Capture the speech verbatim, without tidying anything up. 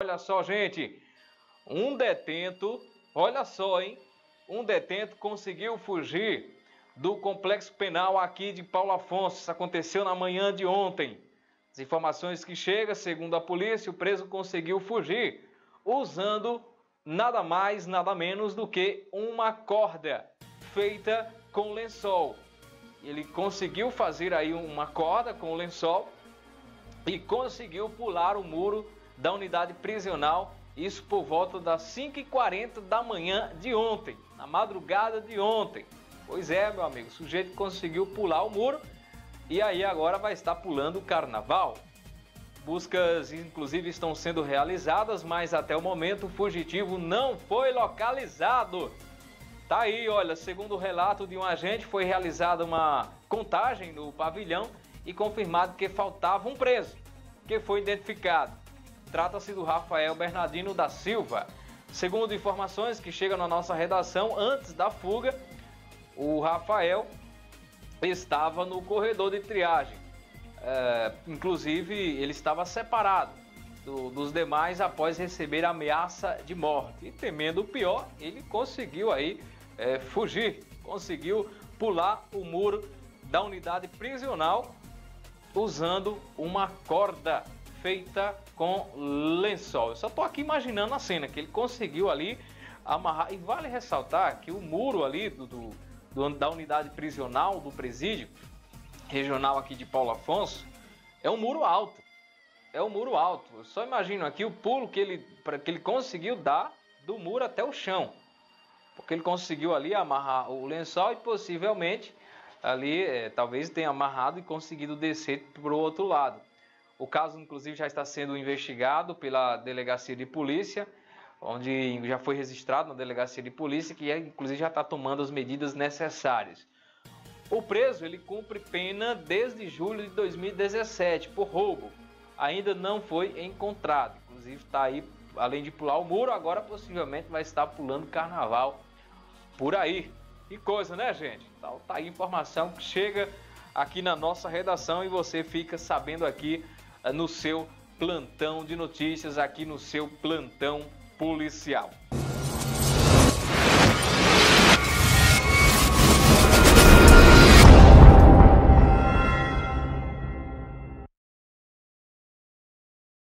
Olha só, gente, um detento, olha só, hein? Um detento conseguiu fugir do complexo penal aqui de Paulo Afonso. Isso aconteceu na manhã de ontem. As informações que chegam, segundo a polícia, o preso conseguiu fugir usando nada mais, nada menos do que uma corda feita com lençol. Ele conseguiu fazer aí uma corda com lençol e conseguiu pular o muro da unidade prisional, isso por volta das cinco e quarenta da manhã de ontem, na madrugada de ontem. Pois é, meu amigo, o sujeito conseguiu pular o muro e aí agora vai estar pulando o carnaval. Buscas, inclusive, estão sendo realizadas, mas até o momento o fugitivo não foi localizado. Tá aí, olha, segundo o relato de um agente, foi realizada uma contagem no pavilhão e confirmado que faltava um preso, que foi identificado. Trata-se do Rafael Bernardino da Silva. Segundo informações que chegam na nossa redação, antes da fuga, o Rafael estava no corredor de triagem. É, inclusive, ele estava separado do, dos demais após receber ameaça de morte. E temendo o pior, ele conseguiu aí é, fugir, conseguiu pular o muro da unidade prisional usando uma corda feita com lençol. Eu só estou aqui imaginando a cena que ele conseguiu ali amarrar. E vale ressaltar que o muro ali do, do, do, da unidade prisional, do presídio regional aqui de Paulo Afonso, é um muro alto. É um muro alto. Eu só imagino aqui o pulo que ele, pra, que ele conseguiu dar do muro até o chão. Porque ele conseguiu ali amarrar o lençol e possivelmente ali é, talvez tenha amarrado e conseguido descer para o outro lado. O caso, inclusive, já está sendo investigado pela delegacia de polícia, onde já foi registrado na delegacia de polícia, que inclusive já está tomando as medidas necessárias. O preso, ele cumpre pena desde julho de dois mil e dezessete por roubo. Ainda não foi encontrado. Inclusive está aí, além de pular o muro, agora possivelmente vai estar pulando carnaval por aí. Que coisa, né, gente? Então tá aí informação que chega aqui na nossa redação e você fica sabendo aqui no seu plantão de notícias, aqui no seu plantão policial.